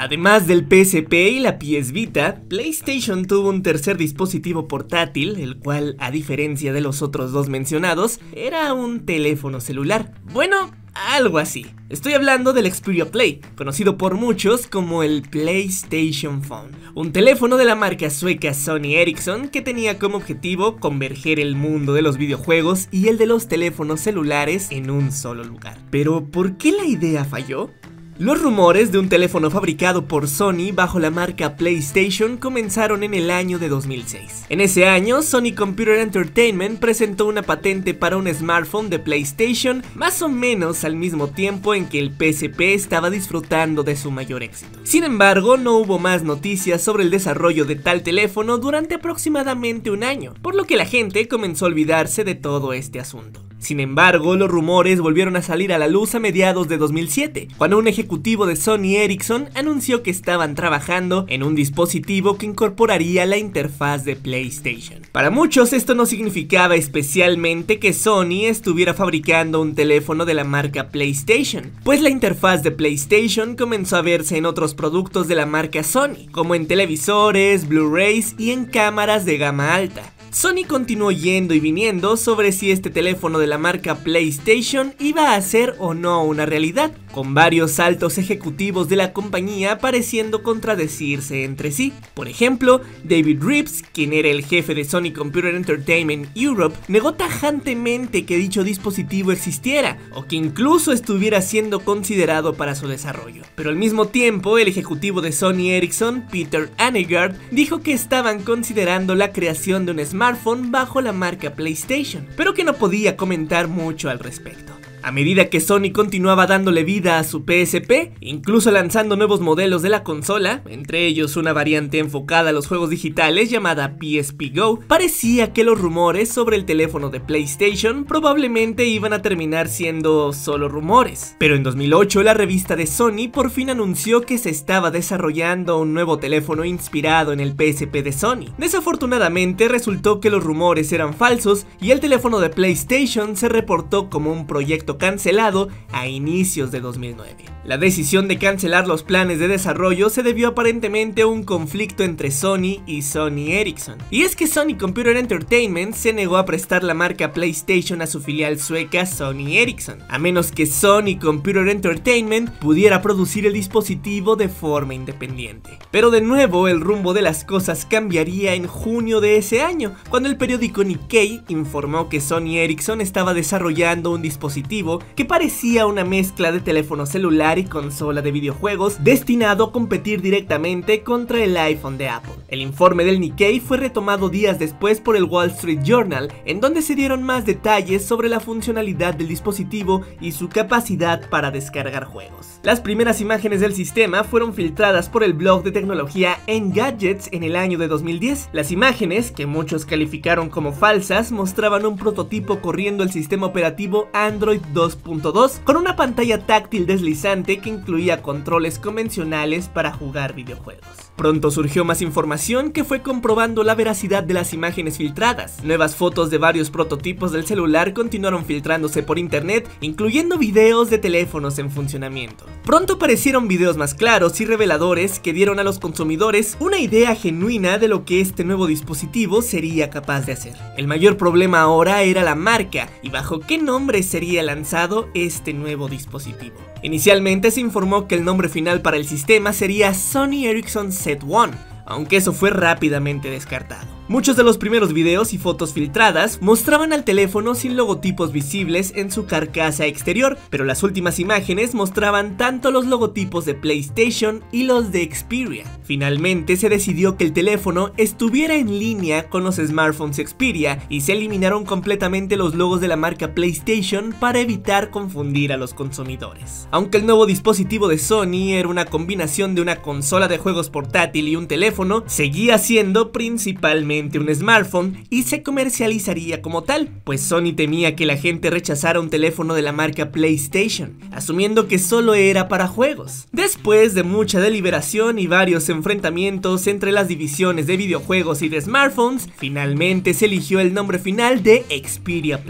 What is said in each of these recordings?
Además del PSP y la PS Vita, PlayStation tuvo un tercer dispositivo portátil, el cual, a diferencia de los otros dos mencionados, era un teléfono celular. Bueno, algo así. Estoy hablando del Xperia Play, conocido por muchos como el PlayStation Phone, un teléfono de la marca sueca Sony Ericsson que tenía como objetivo converger el mundo de los videojuegos y el de los teléfonos celulares en un solo lugar. Pero, ¿por qué la idea falló? Los rumores de un teléfono fabricado por Sony bajo la marca PlayStation comenzaron en el año de 2006. En ese año, Sony Computer Entertainment presentó una patente para un smartphone de PlayStation más o menos al mismo tiempo en que el PSP estaba disfrutando de su mayor éxito. Sin embargo, no hubo más noticias sobre el desarrollo de tal teléfono durante aproximadamente un año, por lo que la gente comenzó a olvidarse de todo este asunto. Sin embargo, los rumores volvieron a salir a la luz a mediados de 2007, cuando un ejecutivo de Sony Ericsson anunció que estaban trabajando en un dispositivo que incorporaría la interfaz de PlayStation. Para muchos esto no significaba especialmente que Sony estuviera fabricando un teléfono de la marca PlayStation, pues la interfaz de PlayStation comenzó a verse en otros productos de la marca Sony, como en televisores, Blu-rays y en cámaras de gama alta. Sony continuó yendo y viniendo sobre si este teléfono de la marca PlayStation iba a ser o no una realidad, con varios altos ejecutivos de la compañía pareciendo contradecirse entre sí. Por ejemplo, David Reeves, quien era el jefe de Sony Computer Entertainment Europe, negó tajantemente que dicho dispositivo existiera, o que incluso estuviera siendo considerado para su desarrollo. Pero al mismo tiempo, el ejecutivo de Sony Ericsson, Peter Anegard, dijo que estaban considerando la creación de un smartphone bajo la marca PlayStation, pero que no podía comentar mucho al respecto. A medida que Sony continuaba dándole vida a su PSP, incluso lanzando nuevos modelos de la consola, entre ellos una variante enfocada a los juegos digitales llamada PSP Go, parecía que los rumores sobre el teléfono de PlayStation probablemente iban a terminar siendo solo rumores. Pero en 2008 la revista de Sony por fin anunció que se estaba desarrollando un nuevo teléfono inspirado en el PSP de Sony. Desafortunadamente resultó que los rumores eran falsos y el teléfono de PlayStation se reportó como un proyecto cancelado a inicios de 2009. La decisión de cancelar los planes de desarrollo se debió aparentemente a un conflicto entre Sony y Sony Ericsson. Y es que Sony Computer Entertainment se negó a prestar la marca PlayStation a su filial sueca Sony Ericsson, a menos que Sony Computer Entertainment pudiera producir el dispositivo de forma independiente. Pero de nuevo el rumbo de las cosas cambiaría en junio de ese año, cuando el periódico Nikkei informó que Sony Ericsson estaba desarrollando un dispositivo que parecía una mezcla de teléfono celular y consola de videojuegos destinado a competir directamente contra el iPhone de Apple. El informe del Nikkei fue retomado días después por el Wall Street Journal, en donde se dieron más detalles sobre la funcionalidad del dispositivo y su capacidad para descargar juegos. Las primeras imágenes del sistema fueron filtradas por el blog de tecnología Engadgets en el año de 2010. Las imágenes, que muchos calificaron como falsas, mostraban un prototipo corriendo el sistema operativo Android 2.2 con una pantalla táctil deslizante que incluía controles convencionales para jugar videojuegos. Pronto surgió más información que fue comprobando la veracidad de las imágenes filtradas. Nuevas fotos de varios prototipos del celular continuaron filtrándose por internet, incluyendo videos de teléfonos en funcionamiento. Pronto aparecieron videos más claros y reveladores que dieron a los consumidores una idea genuina de lo que este nuevo dispositivo sería capaz de hacer. El mayor problema ahora era la marca y bajo qué nombre sería lanzado este nuevo dispositivo. Inicialmente se informó que el nombre final para el sistema sería Sony Ericsson Z1, aunque eso fue rápidamente descartado. Muchos de los primeros videos y fotos filtradas mostraban al teléfono sin logotipos visibles en su carcasa exterior, pero las últimas imágenes mostraban tanto los logotipos de PlayStation y los de Xperia. Finalmente se decidió que el teléfono estuviera en línea con los smartphones Xperia y se eliminaron completamente los logos de la marca PlayStation para evitar confundir a los consumidores. Aunque el nuevo dispositivo de Sony era una combinación de una consola de juegos portátil y un teléfono, seguía siendo principalmente un smartphone y se comercializaría como tal, pues Sony temía que la gente rechazara un teléfono de la marca PlayStation, asumiendo que solo era para juegos. Después de mucha deliberación y varios enfrentamientos entre las divisiones de videojuegos y de smartphones, finalmente se eligió el nombre final de Xperia Play.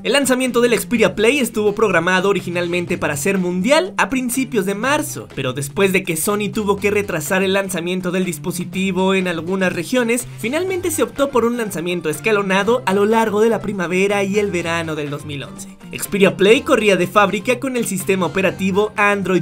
El lanzamiento del Xperia Play estuvo programado originalmente para ser mundial a principios de marzo, pero después de que Sony tuvo que retrasar el lanzamiento del dispositivo en algunas regiones, finalmente se optó por un lanzamiento escalonado a lo largo de la primavera y el verano del 2011. Xperia Play corría de fábrica con el sistema operativo Android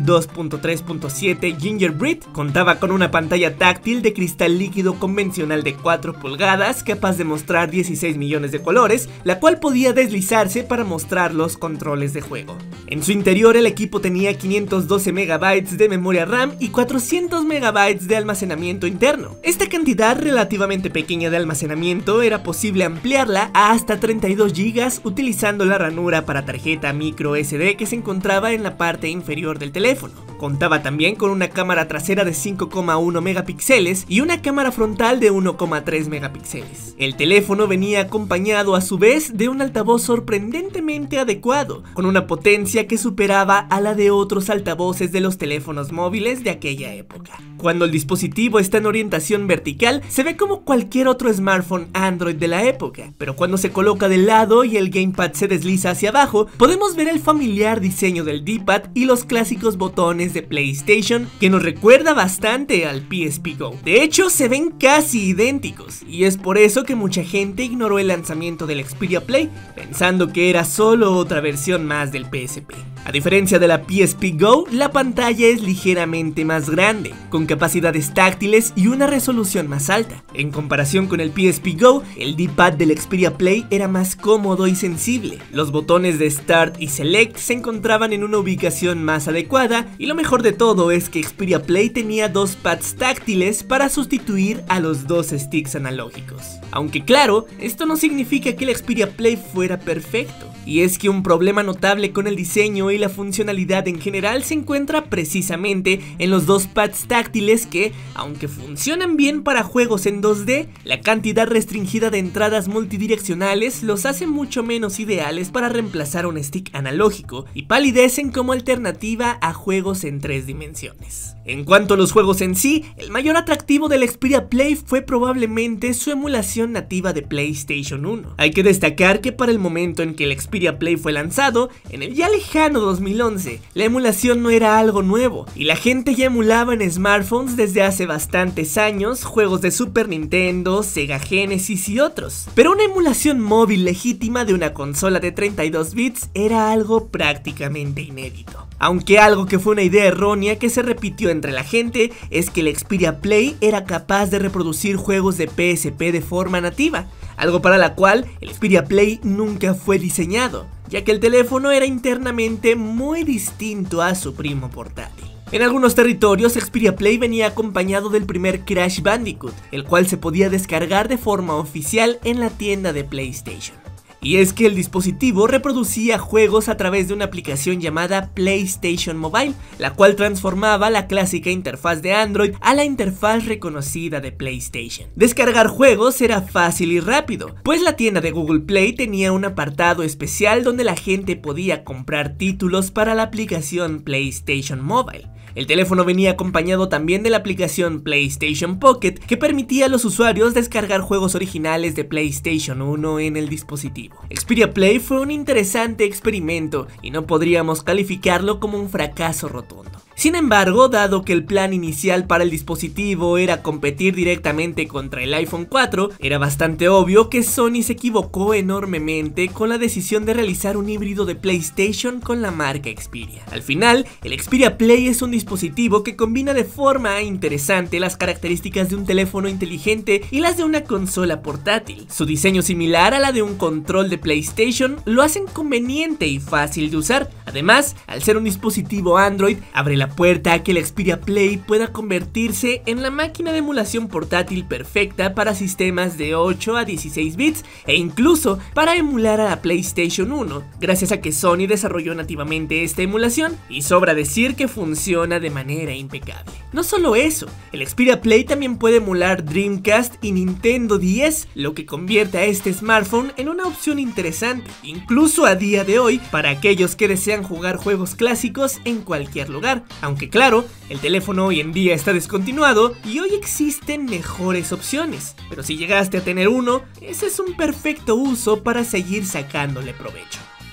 2.3.7 Gingerbread, contaba con una pantalla táctil de cristal líquido convencional de 4 pulgadas capaz de mostrar 16 millones de colores, la cual podía deslizarse para mostrar los controles de juego. En su interior el equipo tenía 512 MB de memoria RAM y 400 MB de almacenamiento interno. Esta cantidad relativamente pequeña de almacenamiento era posible ampliarla a hasta 32 GB utilizando la ranura para tarjeta micro SD que se encontraba en la parte inferior del teléfono. Contaba también con una cámara trasera de 5,1 megapíxeles y una cámara frontal de 1,3 megapíxeles. El teléfono venía acompañado a su vez de un altavoz sorprendentemente adecuado, con una potencia que superaba a la de otros altavoces de los teléfonos móviles de aquella época. Cuando el dispositivo está en orientación vertical, se ve como cualquier otro smartphone Android de la época, pero cuando se coloca de lado y el gamepad se desliza hacia abajo, podemos ver el familiar diseño del D-pad y los clásicos botones de PlayStation que nos recuerda bastante al PSP Go. De hecho, se ven casi idénticos, y es por eso que mucha gente ignoró el lanzamiento del Xperia Play, pensando que era solo otra versión más del PSP. A diferencia de la PSP Go, la pantalla es ligeramente más grande, con capacidades táctiles y una resolución más alta. En comparación con el PSP Go, el D-pad del Xperia Play era más cómodo y sensible. Los botones de Start y Select se encontraban en una ubicación más adecuada, y lo mejor de todo es que Xperia Play tenía dos pads táctiles para sustituir a los dos sticks analógicos. Aunque claro, esto no significa que el Xperia Play fuera perfecto, y es que un problema notable con el diseño y la funcionalidad en general se encuentra precisamente en los dos pads táctiles que, aunque funcionan bien para juegos en 2D, la cantidad restringida de entradas multidireccionales los hace mucho menos ideales para reemplazar un stick analógico y palidecen como alternativa a juegos en 3 dimensiones. En cuanto a los juegos en sí, el mayor atractivo del Xperia Play fue probablemente su emulación nativa de PlayStation 1. Hay que destacar que para el momento en que el Xperia Play fue lanzado, en el ya lejano 2011, la emulación no era algo nuevo, y la gente ya emulaba en smartphones desde hace bastantes años juegos de Super Nintendo, Sega Genesis y otros. Pero una emulación móvil legítima de una consola de 32 bits era algo prácticamente inédito. Aunque algo que fue una idea errónea que se repitió entre la gente es que el Xperia Play era capaz de reproducir juegos de PSP de forma nativa, algo para la cual el Xperia Play nunca fue diseñado, ya que el teléfono era internamente muy distinto a su primo portátil. En algunos territorios, Xperia Play venía acompañado del primer Crash Bandicoot, el cual se podía descargar de forma oficial en la tienda de PlayStation. Y es que el dispositivo reproducía juegos a través de una aplicación llamada PlayStation Mobile, la cual transformaba la clásica interfaz de Android a la interfaz reconocida de PlayStation. Descargar juegos era fácil y rápido, pues la tienda de Google Play tenía un apartado especial donde la gente podía comprar títulos para la aplicación PlayStation Mobile. El teléfono venía acompañado también de la aplicación PlayStation Pocket, que permitía a los usuarios descargar juegos originales de PlayStation 1 en el dispositivo. Xperia Play fue un interesante experimento y no podríamos calificarlo como un fracaso rotundo. Sin embargo, dado que el plan inicial para el dispositivo era competir directamente contra el iPhone 4, era bastante obvio que Sony se equivocó enormemente con la decisión de realizar un híbrido de PlayStation con la marca Xperia. Al final, el Xperia Play es un dispositivo que combina de forma interesante las características de un teléfono inteligente y las de una consola portátil. Su diseño similar a la de un control de PlayStation lo hacen conveniente y fácil de usar. Además, al ser un dispositivo Android, abre la puerta a que el Xperia Play pueda convertirse en la máquina de emulación portátil perfecta para sistemas de 8 a 16 bits e incluso para emular a la PlayStation 1, gracias a que Sony desarrolló nativamente esta emulación y sobra decir que funciona de manera impecable. No solo eso, el Xperia Play también puede emular Dreamcast y Nintendo DS, lo que convierte a este smartphone en una opción interesante, incluso a día de hoy, para aquellos que desean jugar juegos clásicos en cualquier lugar. Aunque claro, el teléfono hoy en día está descontinuado y hoy existen mejores opciones, pero si llegaste a tener uno, ese es un perfecto uso para seguir sacándole provecho.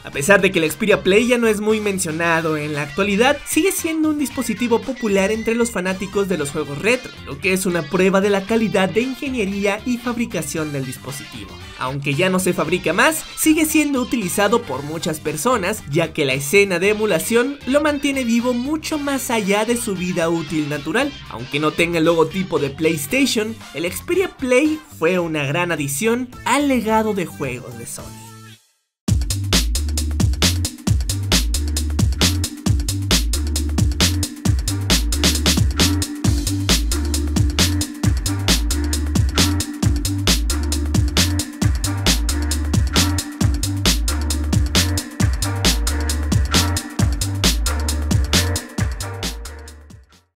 A pesar de que el Xperia Play ya no es muy mencionado en la actualidad, sigue siendo un dispositivo popular entre los fanáticos de los juegos retro, lo que es una prueba de la calidad de ingeniería y fabricación del dispositivo. Aunque ya no se fabrica más, sigue siendo utilizado por muchas personas, ya que la escena de emulación lo mantiene vivo mucho más allá de su vida útil natural. Aunque no tenga el logotipo de PlayStation, el Xperia Play fue una gran adición al legado de juegos de Sony.